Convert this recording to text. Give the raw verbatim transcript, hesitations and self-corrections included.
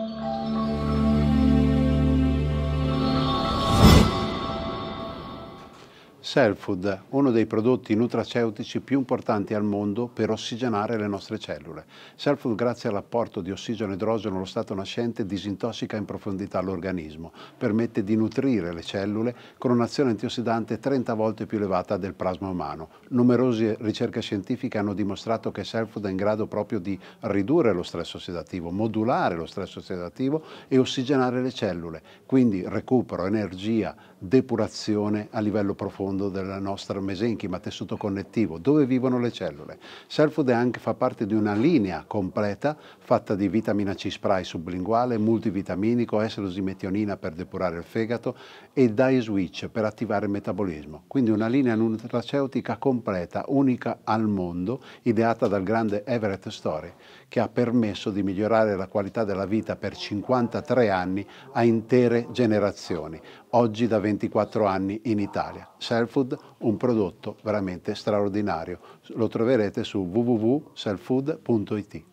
Cellfood, uno dei prodotti nutraceutici più importanti al mondo per ossigenare le nostre cellule. Cellfood, grazie all'apporto di ossigeno e idrogeno allo stato nascente, disintossica in profondità l'organismo, permette di nutrire le cellule con un'azione antiossidante trenta volte più elevata del plasma umano. Numerose ricerche scientifiche hanno dimostrato che Cellfood è in grado proprio di ridurre lo stress ossidativo, modulare lo stress ossidativo e ossigenare le cellule, quindi recupero, energia, depurazione a livello profondo del nostro mesenchima, tessuto connettivo, dove vivono le cellule. Cellfood anche fa parte di una linea completa fatta di vitamina C spray sublinguale, multivitaminico, essilosimetionina per depurare il fegato e DiaSwitch per attivare il metabolismo. Quindi una linea nutraceutica completa, unica al mondo, ideata dal grande Everett Story, che ha permesso di migliorare la qualità della vita per cinquantatré anni a intere generazioni, oggi da ventiquattro anni in Italia. Cellfood, un prodotto veramente straordinario. Lo troverete su w w w punto cellfood punto i t.